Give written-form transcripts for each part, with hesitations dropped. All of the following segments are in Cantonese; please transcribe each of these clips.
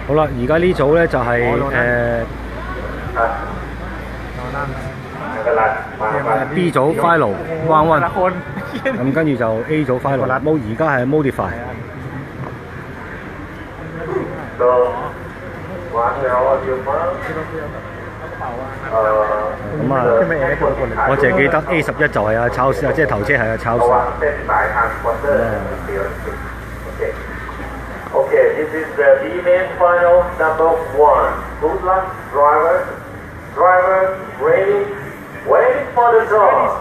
好啦，而家呢組咧就係B 組 final round one， 咁跟住就 A 組 final， 而家係 modify。咁啊，我淨係記得 A11就係阿超市啊，即係頭車係阿超市。 Okay, this is the B-main final number 1. Good luck, driver. Driver, ready? Waiting for the draw.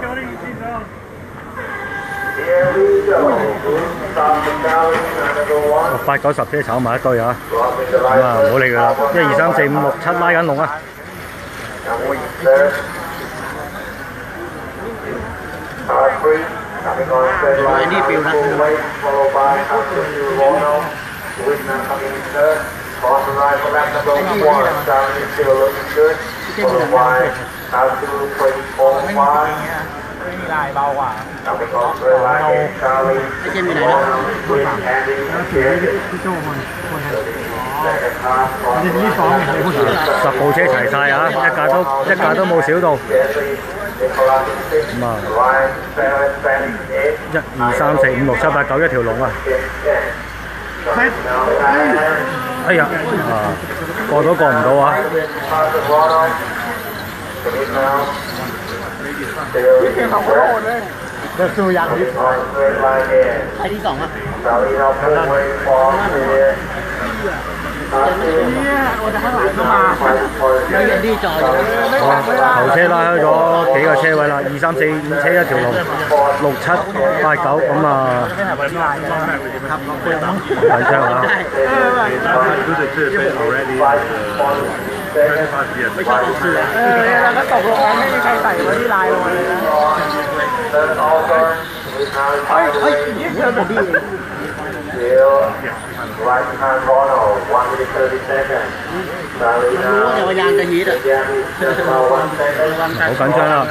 Here we go. Stop the gallery, number 1. 8、9、10車炒埋一堆啊！咁啊，唔好理佢啦。1、2、3、4、5、6、7拉緊龍啊！ Coming on third line, full weight, followed by Ronald. Whitman coming in third. On the right for lap number 1. Darren is still looking good. Followed by out to 345. Coming on third line is Charlie. Ronald with Andy and 10部車齊晒啊！一架都冇少到。咁啊，1、2、3、4、5、6、7、8、9一條龍啊！哎呀，過都過唔到啊！ 就數人喺呢度啊！我哋喺度啊嘛，有人啲在。 頭車拉開咗幾個車位啦，2、3、4、5車一條龍，6、7、8、9咁啊，緊張啊！ แล้วตกลงไม่มีใครใส่ไว้ที่ลายลงมาเลยนะเฮ้ยเดี๋ยวผมดี Right behind Ronald, 1 minute 30 seconds. รู้แต่ว่ายางจะฮีทอ่ะ好緊張啦！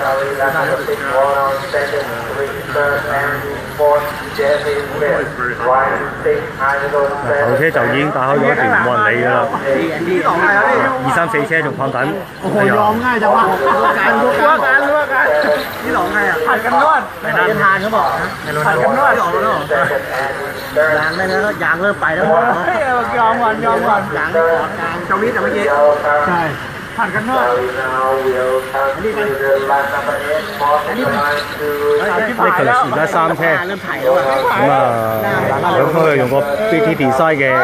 頭車就已經打開咗一條冇人理㗎啦，2、3、4車仲放緊。 โอ้ยอมง่ายจังวะรู้กันนี่หลอกไงอ่ะผัดกันนวดไม่ได้ทานเขาบอกนะผัดกันนวดออกแล้วยางได้แล้วยางเริ่มไปแล้วยอมก่อนยางไม่กอดยางเจ้าวิทย์แต่เมื่อกี้ใช่ผัดกันนวดอันนี้เป็น呢佢而家3車， เริ่มถ่ายแล้ว咁啊，咁佢用個 BT Design 嘅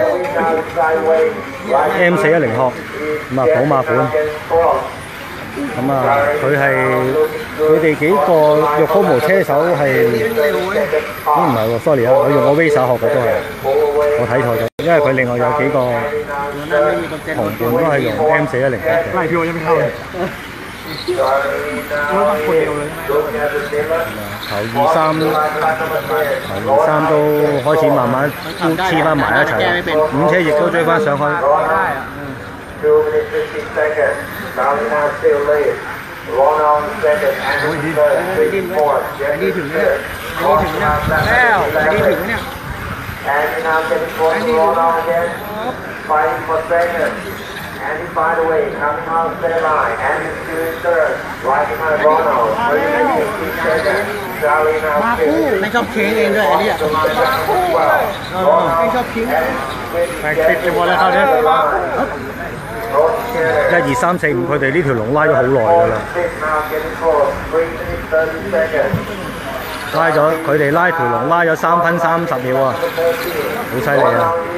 M410殼，咁啊寶馬款。咁啊，佢哋幾個玉高毛車手係，唔係喎 ，sorry 啊，我用個 Racer 殼嘅都係，我睇錯咗，因為佢另外有幾個同伴都係用 M410殼嘅。 拉票ยังไม่เข้าเลย頭2、3都開始慢慢黐翻埋一齊啦，5車亦都追翻上去。 Darlina still lead. Ronald second, Anderson third, Vicky fourth, Jeffrey third. Andy now getting close to Ronald again, fighting for second. Andy by the way, coming on center line. Andy still in third, right behind Ronald. ไม่ชอบเค้งเองด้วยไอ้เนี่ยไม่ชอบเค้งแม็กซิจะหมดแล้วเขาเนี่ย1、2、3、4、5佢哋呢條龍拉咗好耐㗎啦，佢哋拉條龍拉咗3分30秒啊，好犀利啊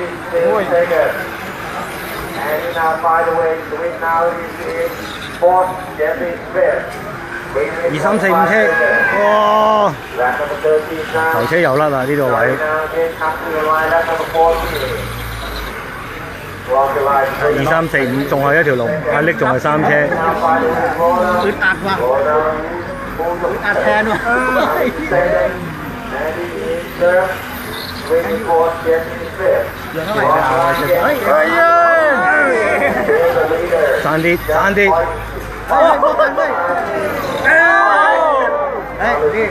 ！2、3、4、5車，哇！頭車又甩啦呢個位。2、3、4、5仲係一條龍，阿力仲係3車。 อึดอัดว่ะอึดอัดแทนว่ะเหลือเท่าไหร่เฮ้ย爭啲爭啲。 พวกกันด้วยนี่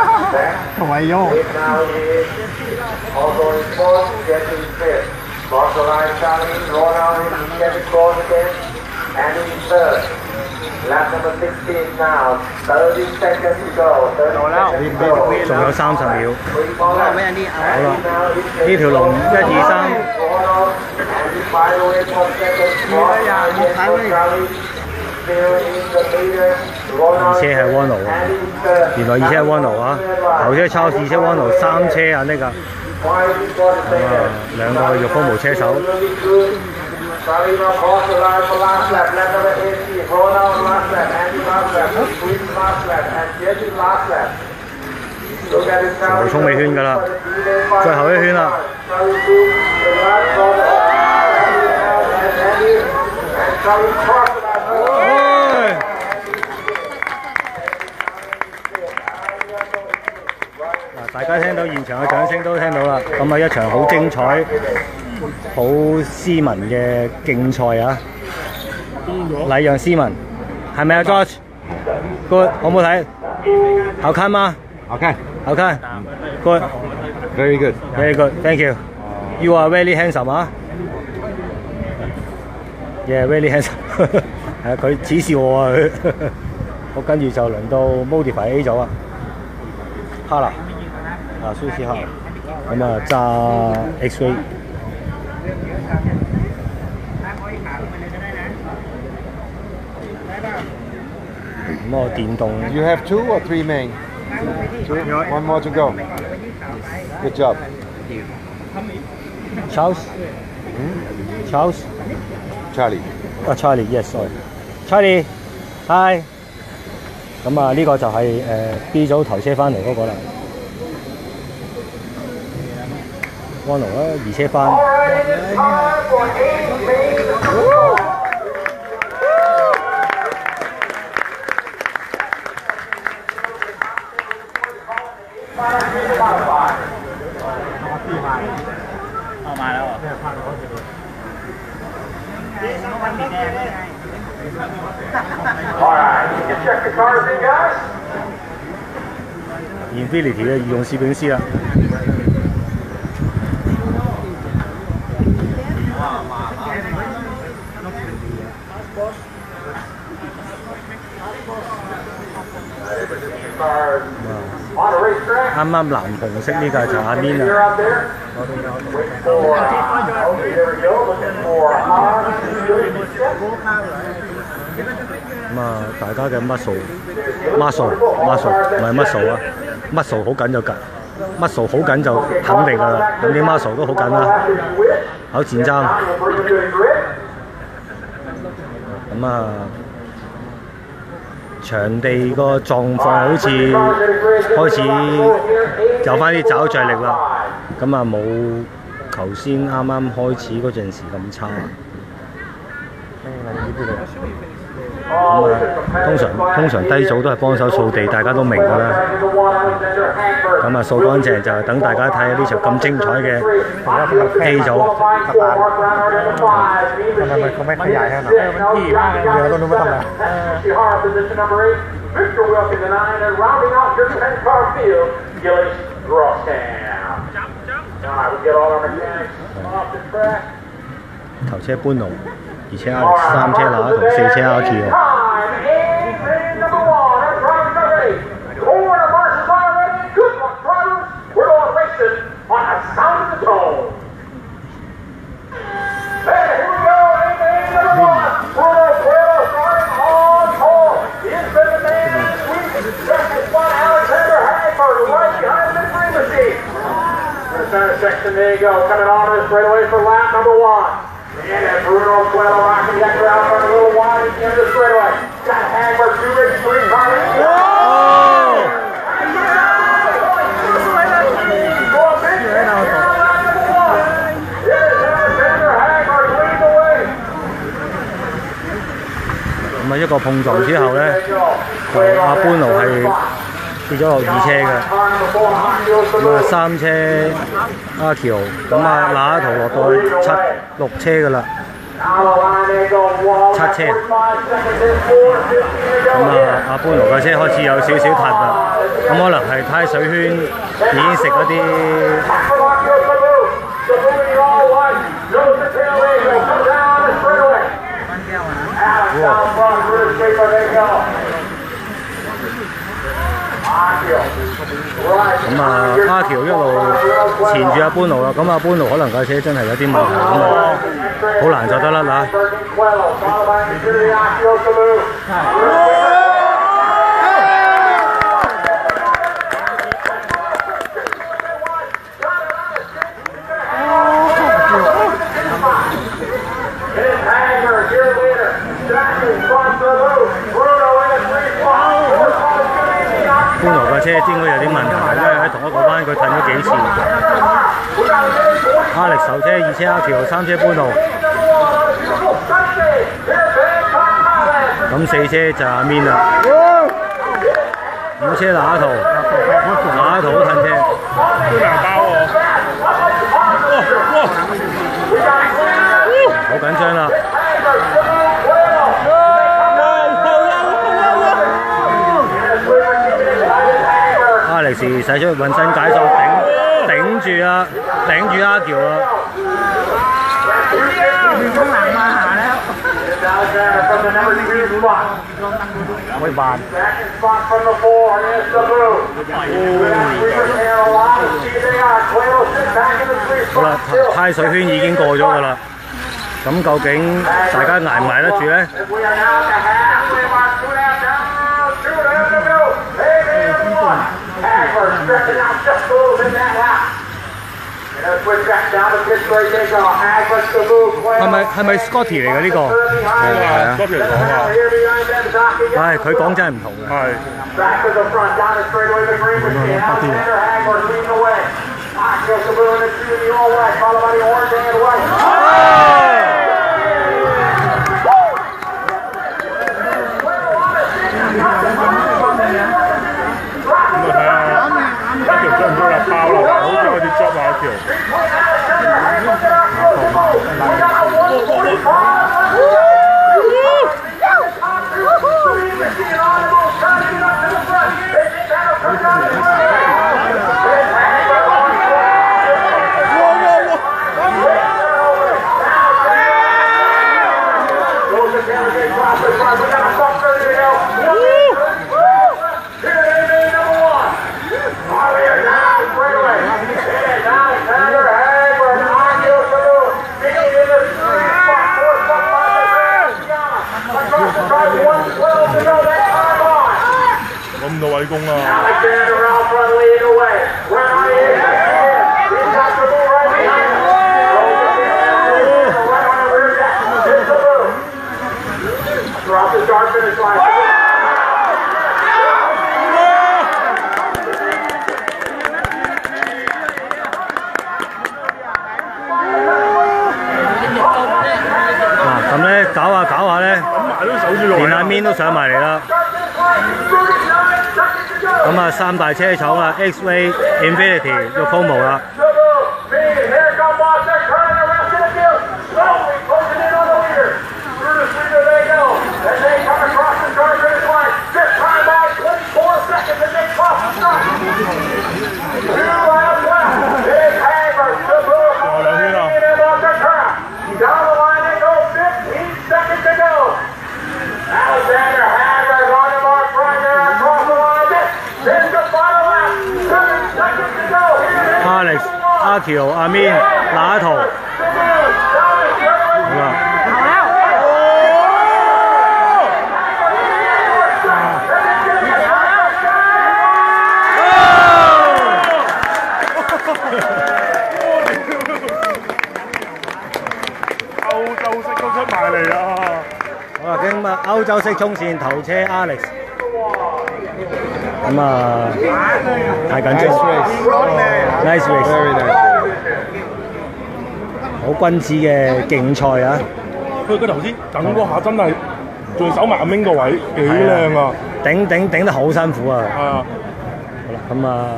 ถอยโยก Line Charlie, Ronald in second cross again, and in third. Lap number 16 now, 30 seconds to go, 30 seconds to go. 仲有30秒。 Three more laps. 咩啲好啦， Now it's 呢條龍1、2、3。 Ronald, and he fired away for second. Cross line again for Charlie. Still in the leader. 二車係 Wano 啊， And in third. 原來二車係 Wano 啊，頭車 Charles， 二車 Wano， 3車啊呢個。 兩個玉峰無車手。 Charlie now cross the line for last lap, lap number 18. Ronald last lap, Andy last lap, Chris last lap, and Jesse last lap. Look at it now. 衝尾圈㗎啦，最後一圈啦。 Charlie to the last corner. And Andy and Charlie cross the line. 嗱，大家聽到現場嘅掌聲都聽到啦，咁啊一場好精彩、好斯文嘅競賽啊！禮讓斯文，係咪啊 George？Good， 好唔好睇？好看嗎？ 好看。 好看。Good。 Very good. Very good. Thank you. You are very handsome 啊！Yeah, very handsome 係啊，佢恥笑我啊佢。我跟住就輪到 Modify A 組啊，哈啦。啊，蘇斯克，咁啊揸 X-ray， 咁我電動 You have 2 or 3 main? 2. 1 more to go. Good job. Charles，Charles， Charlie. 啊 Charlie，yes，sorry，Charlie，hi。咁啊呢個就係B 組頭車翻嚟嗰個啦。安奴啦，二車班。 買啦喎。 All right, you can check the cars in, guys. Infinity 嘅御用攝影師啦。啱啱藍紅色呢架就阿 Min 啊。咁啊，大家嘅 muscle 唔係 muscle 啊 ，muscle 好緊就緊 ，muscle 好緊就肯定㗎啦。咁啲 muscle 都好緊啦，考戰爭。咁啊，場地個狀況好似開始有翻啲找著力啦。咁啊，冇頭先啱啱開始嗰陣時咁差。咁啊，通常低組都係幫手掃地，大家都明㗎啦。咁啊，掃乾淨就係等大家睇下呢場咁精彩嘅 A 組。 ทำไมเขาไม่ขยายให้หน่อยมันที่มากเลยเราต้องรู้ว่าทำอะไร Victor Wilkins and I, and rounding out your 10-car field, Gillis Grosstown. All right, we get all our mechanics off the track. 頭車搬龍，而且Alex 3車拿同4車阿 Q。On the sound of the tone. Hey, here we go. Amen number 1. Bruno Cuero starting on pole. Into the man sweep. Second spot, Alexander Hagberg right behind the Dream Machine. In the center section, there you go. Coming on to the straightaway for lap number 1. And then Bruno Cuero rocking that crowd for a little wide at the end of the straightaway. Got Hagberg 2 races, 3 cars.咁啊一個碰撞之後咧，就阿班奴係跌咗落2車嘅，咁啊3車阿喬，咁啊那一圖落到去6車嘅啦，7車，咁啊阿班奴嘅車開始有少少褪啦，咁可能係胎水圈已經食嗰啲。 咁啊，阿喬一路纏住阿般奴啦，咁阿般奴可能架車真係有啲問題，咁啊，好難就得甩啦。般奴架車應該有啲問題，因為喺同一個彎佢褪咗幾次。Alex 首車，二車阿喬，三車般奴。咁四車就阿 Min 啦，五車那圖，那圖好褪車。都難包喎！好緊張啦！Alex 使出渾身解數頂住啊，頂住阿喬啊！喂慢。好啦，太水圈已經過咗㗎啦。咁究竟大家捱唔捱得住咧？係咪 Scotty 嚟嘅呢個？係啊 ，Scotty 嚟講啊。唉，佢講真係唔同嘅。係。咁多位功啊！咁咧搞下咧，連阿 Min 都上埋嚟啦。咁啊，三大車廠啦 ，X-Ray、Infinity、Yokomo 啦。Alex、阿喬、阿 Min、那圖，好啦。歐洲式都出埋嚟啦！好啦，咁啊，歐洲式衝線頭車 Alex。咁啊，太緊張 ，nice race，very nice， 好君子嘅競賽啊！佢頭先等嗰下真係仲守埋阿 Min 個位，幾靚啊！頂得好辛苦啊！係啊！好啦，咁啊，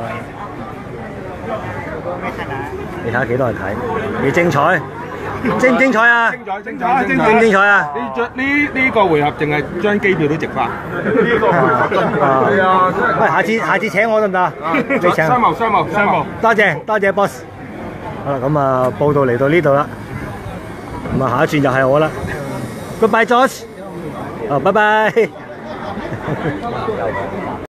你睇下幾多人睇，幾精彩！精唔精彩啊？精彩啊！呢個回合淨係張機票都值翻。呢個回合係啊！喂，下次請我得唔得？你請。商務。多謝 boss。好啦，咁啊，報道嚟到呢度啦。咁啊，下一轉就係我啦。Goodbye George。拜拜。